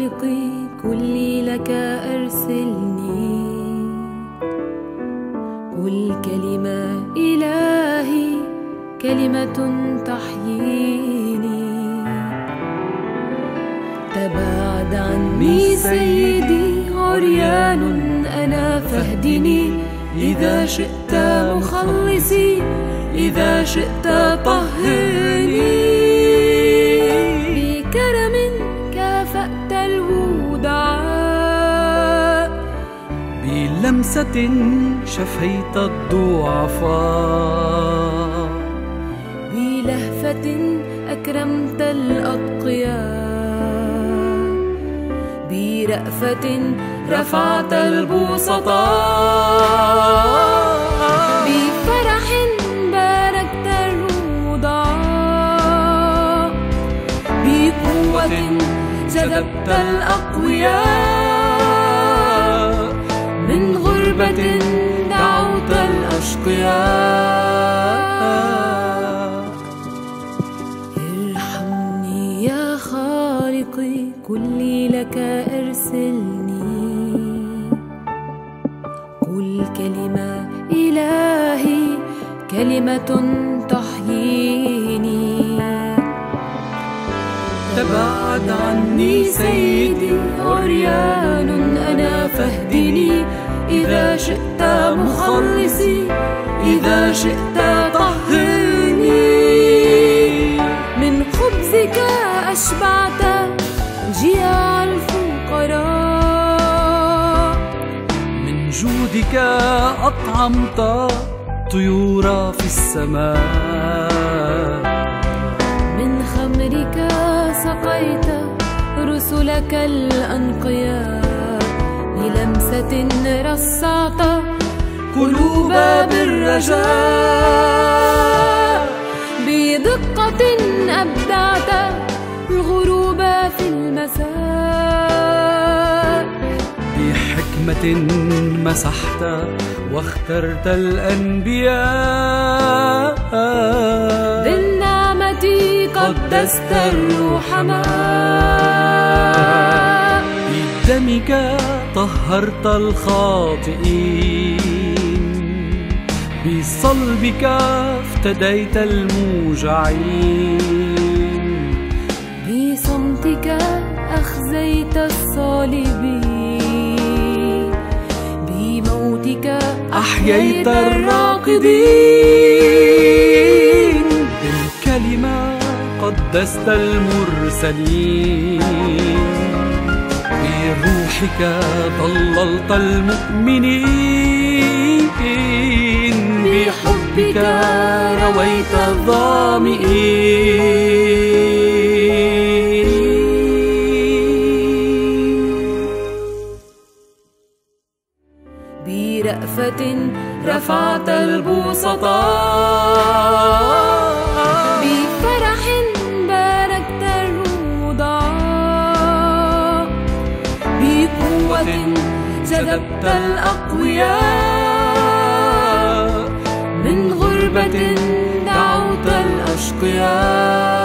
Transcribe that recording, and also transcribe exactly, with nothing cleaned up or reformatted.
خالقي كلي لك أرسلني، قل كلمة إلهي كلمة تحييني. تباعد عني سيدي عريان أنا فاهدني، إذا شئت مخلصي إذا شئت طهرني. بكرم كافأت الودعاء، بلمسة شفيت الضعفاء، بلهفة أكرمت الأتقياء، برأفة رفعت البسطاء، بفرح باركت الرضعاء، بقوة جذبت الأقوياء، من غربة دعوت الأشقياء. ارحمني يا خالقي كلي لك أرسلني، قل كلمة إلهي كلمة تحييني. تباعد عني سيدي عريان أنا فاهدني، إذا شئت مخلصي إذا شئت طهرني. من خبزك أشبعت جياع الفقراء، من جودك أطعمت طيور في السماء، من خمرك سقيت رسلك الأنقياء، بلمسة رصعت قلوب بالرجاء، بدقة أبدعت الغروب في المساء، بحكمة مسحت واخترت الأنبياء، بالنعمة قدست الرحماء، بدمك طهرت الخاطئين، بصلبك افتديت الموجعين، بصمتك أخزيت الصالبين، بموتك أحييت الراقدين، بالكلمة قدست المرسلين، بروحك ضللت المؤمنين، بحبك رويت الظامئين. برأفة رفعت البسطاء، بفرح باركت الرضعاء، بقوة جذبت الأقوياء، من غربة دعوت الأشقياء.